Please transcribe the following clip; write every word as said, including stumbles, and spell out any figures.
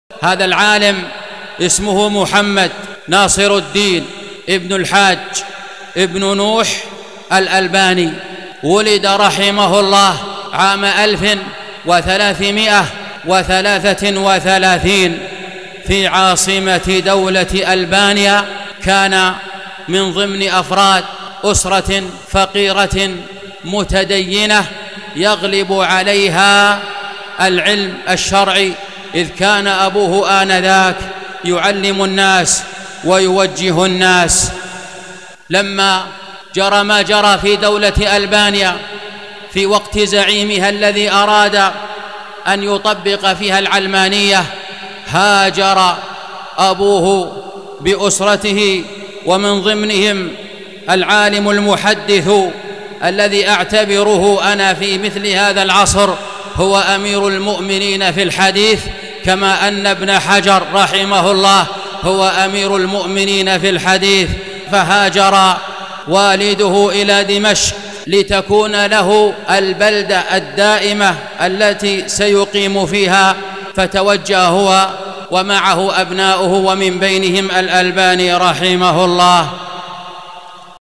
هذا العالم اسمه محمد ناصر الدين ابن الحاج ابن نوح الألباني، ولد رحمه الله عام ألف وثلاثمائة وثلاثة وثلاثين في عاصمة دولة ألبانيا. كان من ضمن أفراد أسرة فقيرة متدينة يغلب عليها العلم الشرعي، إذ كان أبوه آنذاك يعلم الناس ويوجه الناس. لما جرى ما جرى في دولة ألبانيا في وقت زعيمها الذي أراد أن يطبق فيها العلمانية، هاجر أبوه بأسرته، ومن ضمنهم العالم المحدث الذي أعتبره أنا في مثل هذا العصر هو أمير المؤمنين في الحديث، كما أن ابن حجر رحمه الله هو أمير المؤمنين في الحديث. فهاجر والده إلى دمشق لتكون له البلدة الدائمة التي سيقيم فيها، فتوجه هو ومعه أبناؤه ومن بينهم الألباني رحمه الله.